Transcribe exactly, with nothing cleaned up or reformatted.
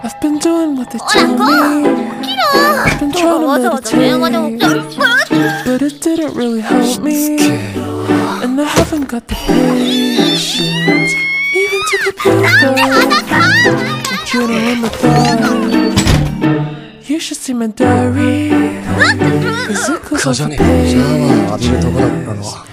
I've been doing what they told me. I've been trying to meditate, but it didn't really help me. And I haven't got the patience, even to compare the journal in the thought. You should see my diary, cause it goes 可 off 兄 the 弟，行了 page. 吧？这头发让我。